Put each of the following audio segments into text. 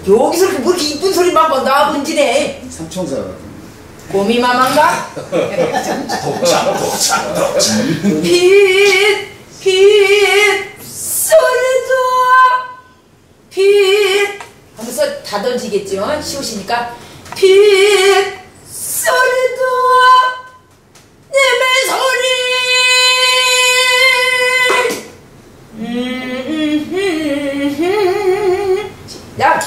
여기서 뭐 이렇게 이쁜 소리만 봐. 나 bun지네. 삼총사. 고미마마인가? 독창. 빛 소리도 빛 하면서 다 던지겠죠. 쉬우시니까 빛 소리도 님의 소리 야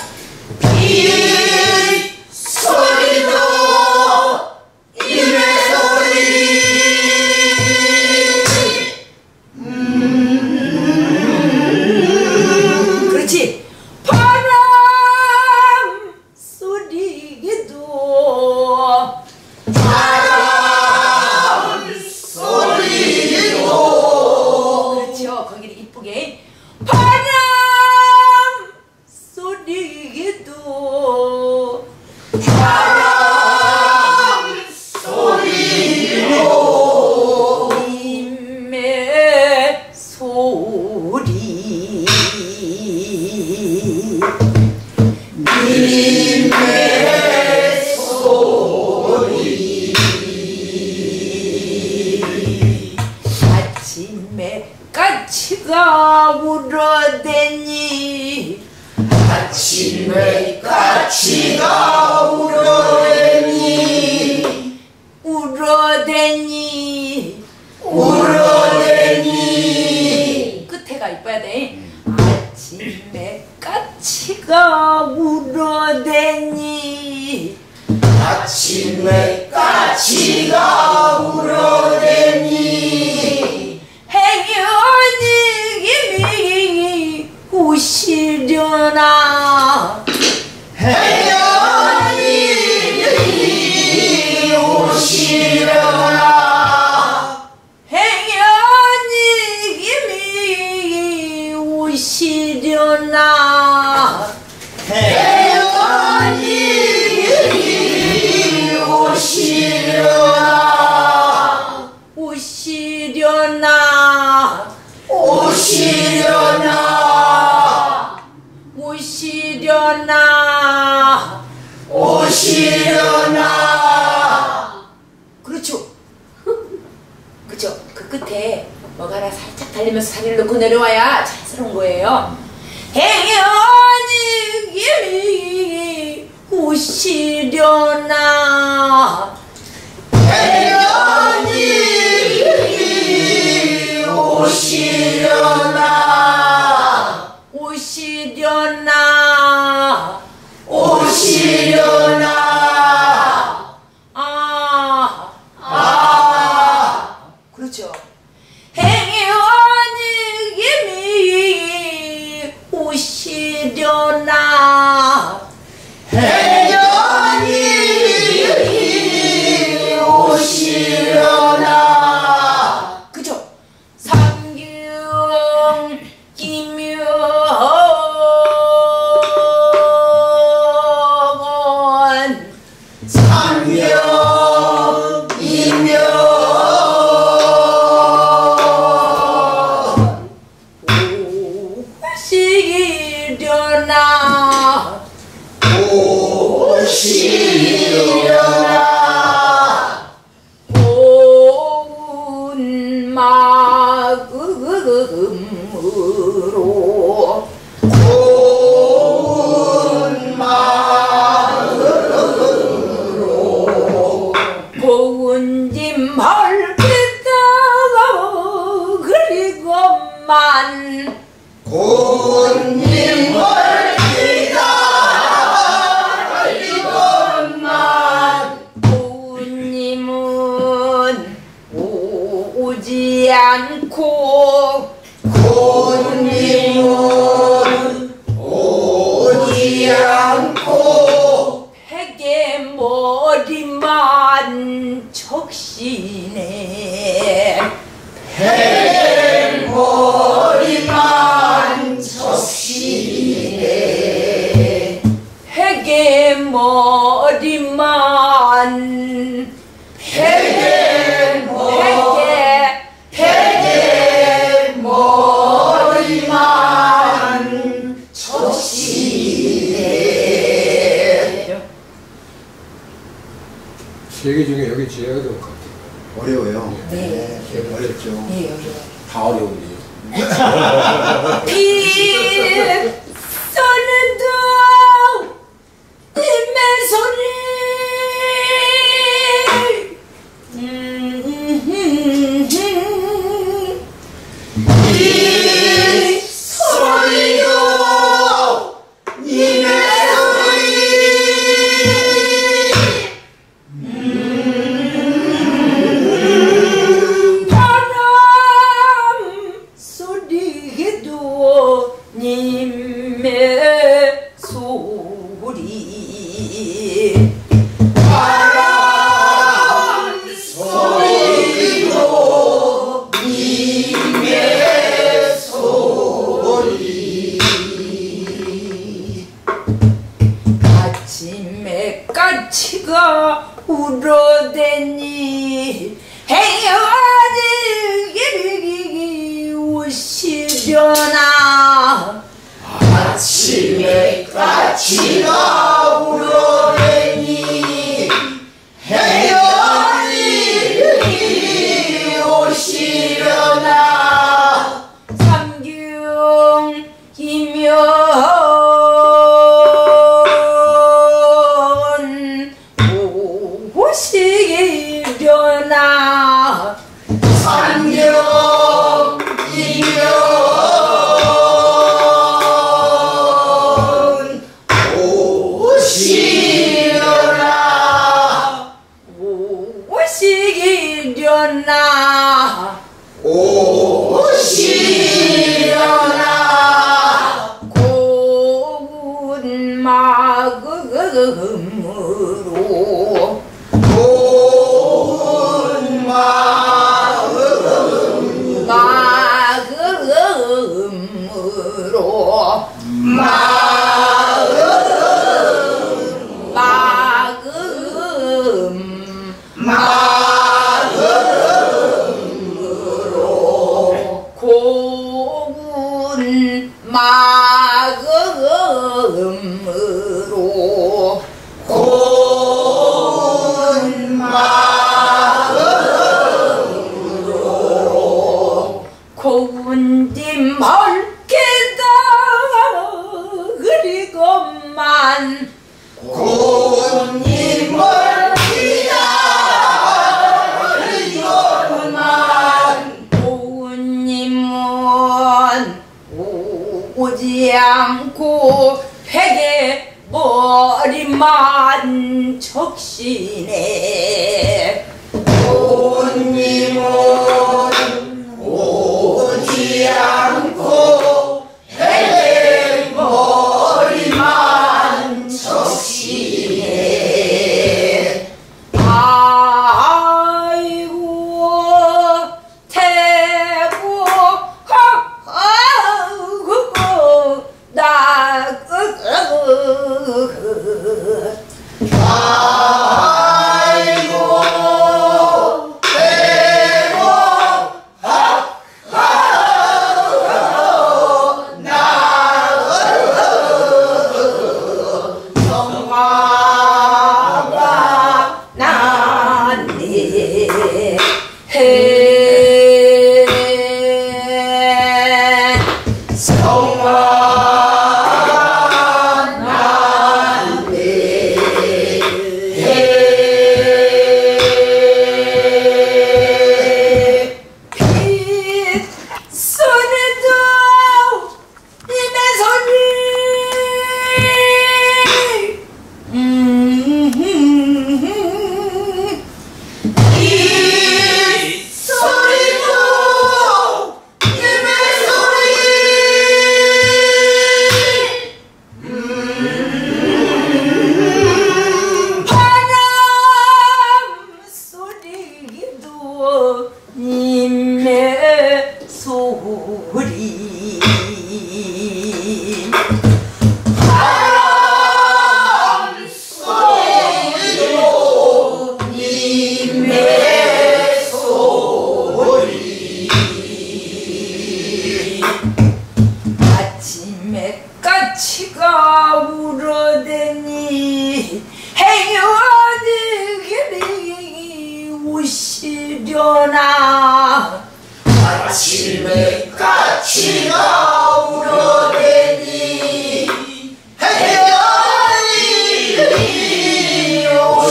빛 소리도 님의 소리 그렇지. 바람 소리에도 그렇죠. 거기를 이쁘게 바람 소리에도 님의 소리 아침에 까치가 울어대니 아침에 까치가 울어대니 끝에가 이뻐야 돼. 아침에 까치가 울어대니 아침에 까치가 울어대니 행여님이 오시려나 행여님이 오시려나 행여님이 오시려나 행여님이 오시려나 오시려나 그렇죠. 그죠. 그 끝에 뭐가 하나 살짝 달리면서 살을 넣고 내려와야 자연스러운 거예요. 행여님이 오시려나 행여님이 오시려나 그렇죠. 행여님이 오시려나 행여님이 오시려나 그죠. 상경 김여원 오시려나 고운 마음으로 고운 마음으로 고운 짐 헐기다가 그리고만 고운 님을 기다리건만 고운님은 오지 않고 고운님은 오지 않고 베개 머리만 적시네 머리만 적시네 베개 머리만 베개 머리만 적시네 세계 중에 여기 제일 어려울 것 같아요. 어려워요. 네. 어렵죠. 네, 어려워요. 다 어려운데. 비 쏘는도 님의 소리 이 소리도 님의 소리 바람 소리도 님의 소리 바람 소리도 님의 소리 아침에 까치가 울어대니 헤어지기 오시려나 아침에 까치가 울어대니 헤어지기 오시려나 삼경이면 오시려나 삼경이면 오시려나 오시려나 오시려나 고운 마음으로 고운 마음으로 고운 마음으로 고운 마음으로 고운 님 밝게다 그리고만 고운 님을 기다리건만 고운 님은 오지 않고 베개 머리만 적시네 고운 님은 오지 않고 해내 머리만 적시네 아이고 태고 나 아이고 대고 성화가 났네 성화 났네 빛 소리도 님의 소리 이 소리도 님의 소리 바람 소리도 님의 소리 바람 소리도 님의 소리 아침에 까치가 울어대니 헤어지기 아침에 까치가 울어대니 해변이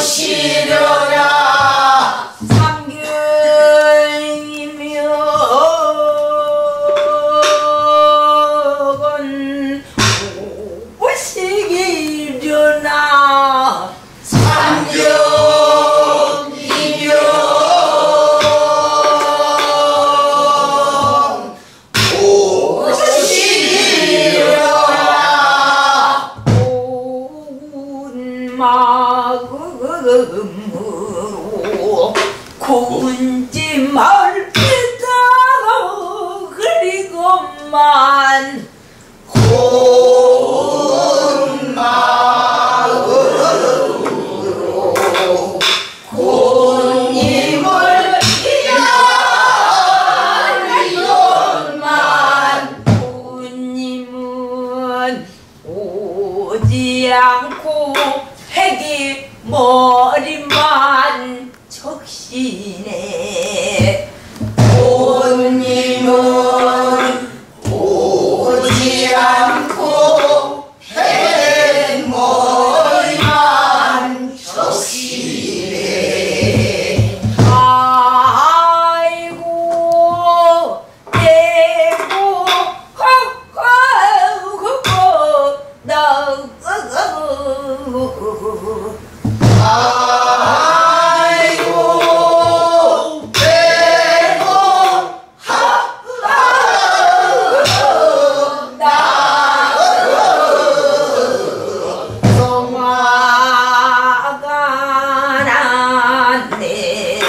오시려나 3개월이면 오시기려나 3년이면 오시려나 온 마음으로 군지 말리다 그리고만 온 마음으로 고님을 기다리건만 부님은 오지 않고 핵이 머리만 적시네 고님은 오지 않고 해머리만 적시네 아이고 대고 아이고 배고 성화가 났네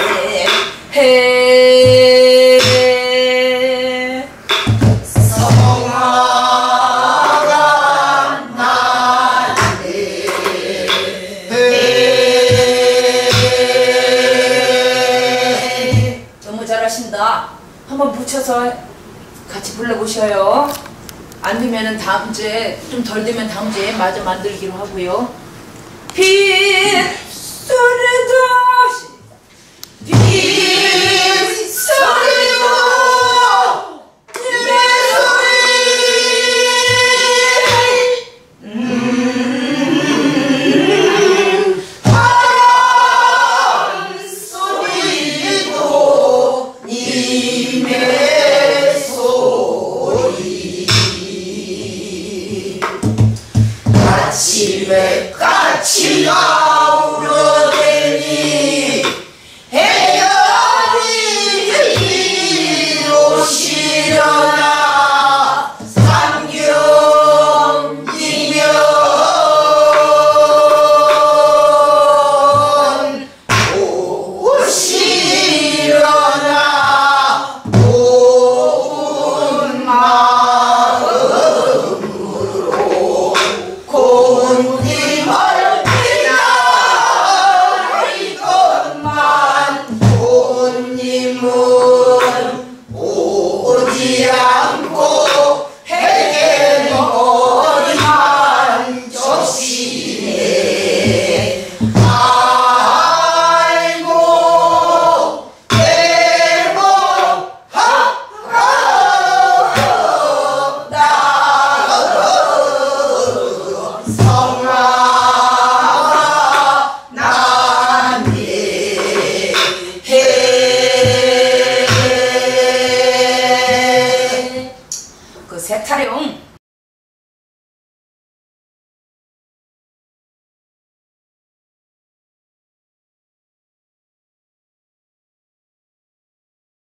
성화가 나네 너무 잘하신다. 한번 붙여서 같이 불러보셔요. 안 되면은 다음 주에 좀 덜 되면 다음 주에 마저 만들기로 하고요. 빗소리도 빗소리도 바람소리도 님의 소리 아침에 까치가 울어대니 해변이 오시려나 3년이면 오시려나 온 마음으로 고님을 기다리건만 고님은 오지 않고 해게 머리만 적시네 아이고 대고 성화가 나네 그 세타령